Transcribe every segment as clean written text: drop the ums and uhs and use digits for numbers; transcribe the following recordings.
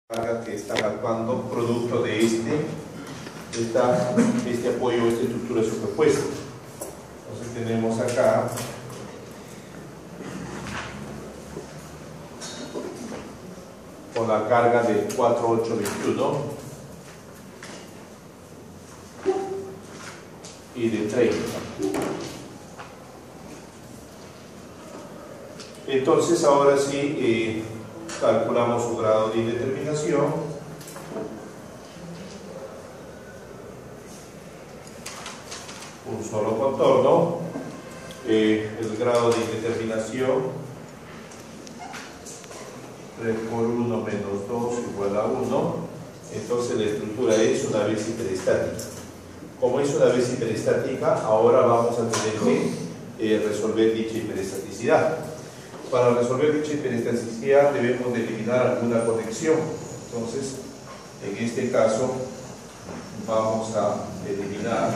carga que están actuando producto de este apoyo, esta estructura superpuesta. Entonces tenemos acá con la carga de 4,821 y de 30. Entonces ahora sí calculamos su grado de indeterminación. Un solo contorno. El grado de indeterminación 3 por 1 menos 2 igual a 1. Entonces la estructura es una vez hiperestática. Como es una vez hiperestática, ahora vamos a tener que resolver dicha hiperestaticidad. Para resolver dicha hiperestaticidad debemos de eliminar alguna conexión. Entonces, en este caso, vamos a eliminar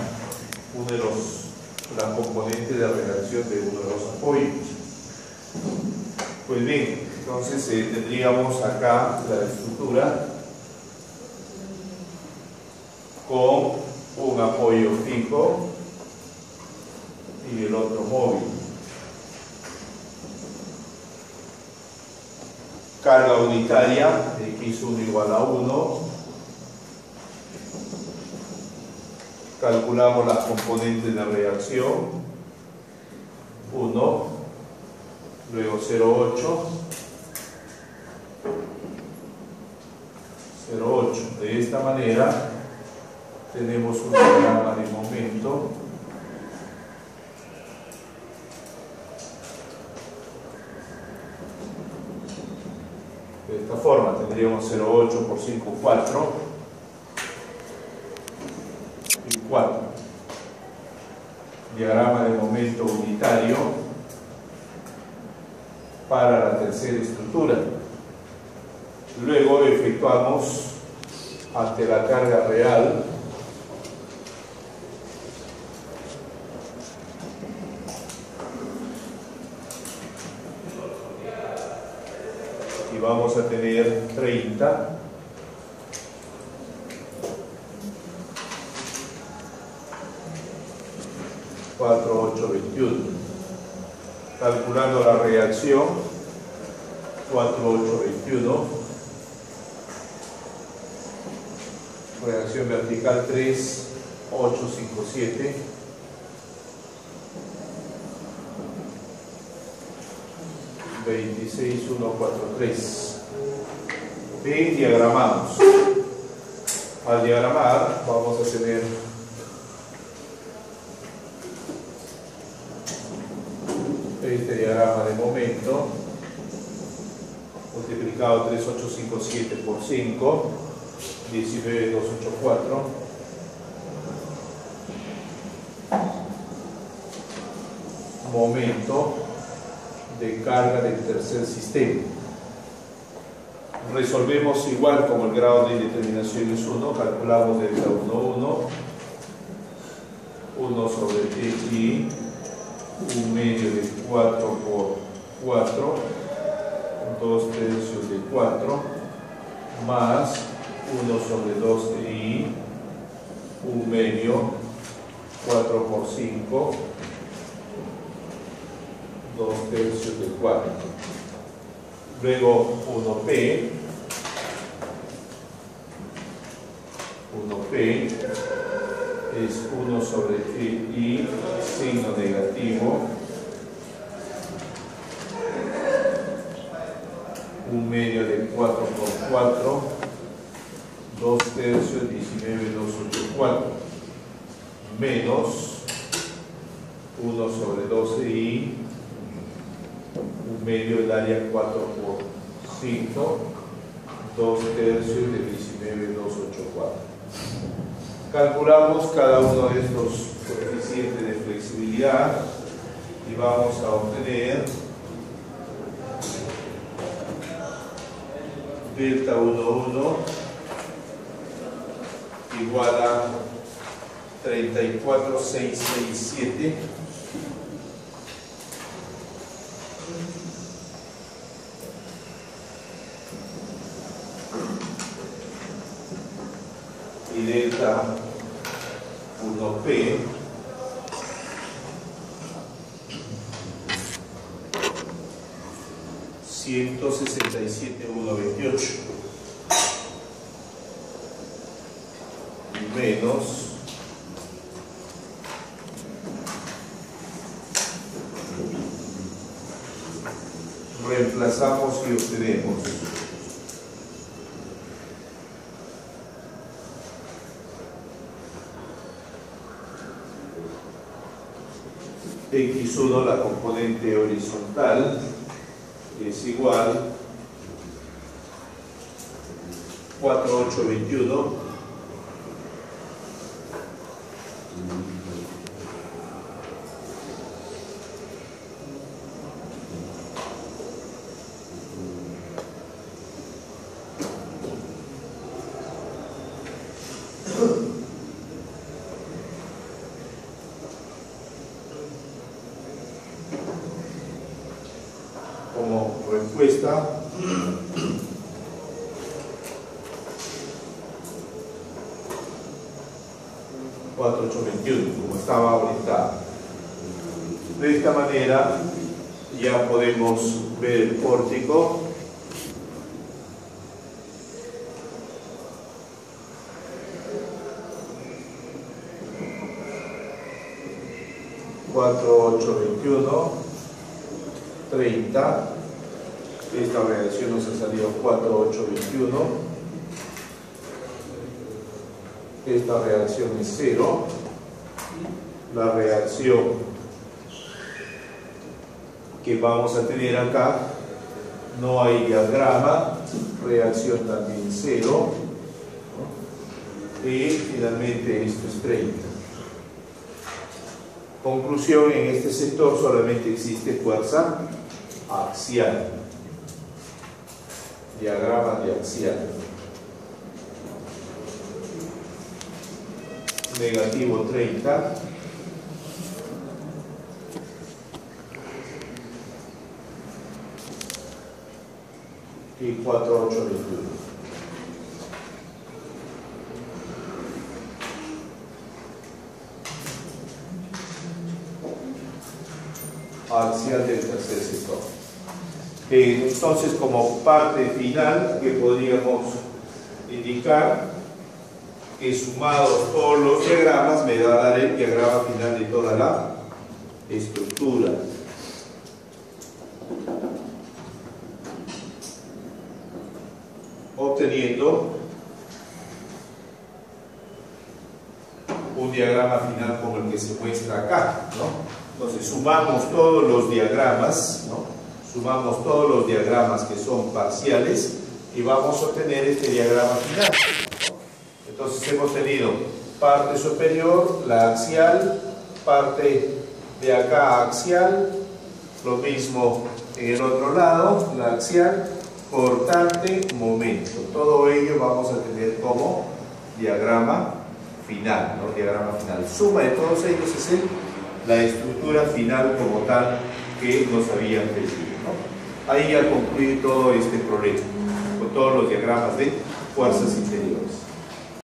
la componente de reacción de uno de los apoyos. Pues bien, entonces tendríamos acá la estructura con un apoyo fijo y el otro móvil. Carga unitaria, x1 igual a 1. Calculamos las componentes de reacción. 1, luego 0,8, 0,8. De esta manera tenemos un diagrama de momento. De esta forma tendríamos 0,8 por 5, 4 y 4. Diagrama de momento unitario para la tercera estructura. Luego efectuamos ante la carga real y vamos a tener 30 4,821. Calculando la reacción 4,821, reacción vertical 3,857, (26,143). Bien, diagramamos. Al diagramar vamos a tener este diagrama de momento multiplicado 3,857 por 5, 19,284. Momento de carga del tercer sistema. Resolvemos igual como el grado de indeterminación es 1, calculamos delta 1 sobre TI, 1 medio de 4 por 4, 2 tercios de 4, más 1 sobre 2 de I, 1 medio, 4 por 5, 2 tercios de 4. Luego 1P es 1 sobre I, signo negativo, 1 medio de 4 por 4, 2 tercios, 19,284, menos 1 sobre 12i, 1 medio del área 4 por 5, 2 tercios de 19,284. Calculamos cada uno de estos coeficientes de flexibilidad y vamos a obtener delta 1,1 igual a 34,667 y delta 1P $167,128 menos reemplazamos y obtenemos x1, la componente horizontal, es igual 4821 como respuesta. Como estaba orientado. De esta manera ya podemos ver el pórtico. $4,821.30. Esta reacción nos ha salido 4,821. Esta reacción es 0. La reacción que vamos a tener acá, no hay diagrama, reacción también 0, y finalmente esto es 30. Conclusión: en este sector solamente existe fuerza axial. Diagrama de axial. Negativo 30. Y 4,821. Axial del tercer sector. Entonces, como parte final que podríamos indicar, que sumados todos los diagramas me va a dar el diagrama final de toda la estructura. Obteniendo un diagrama final como el que se muestra acá, ¿no? Entonces sumamos todos los diagramas, ¿no? Sumamos todos los diagramas que son parciales y vamos a obtener este diagrama final. Entonces hemos tenido parte superior, la axial, parte de acá axial, lo mismo en el otro lado, la axial, cortante, momento. Todo ello vamos a tener como diagrama final, ¿no? Diagrama final. Suma de todos ellos es la estructura final como tal que nos habían pedido, ¿no? Ahí ya concluye todo este problema, con todos los diagramas de fuerzas interiores.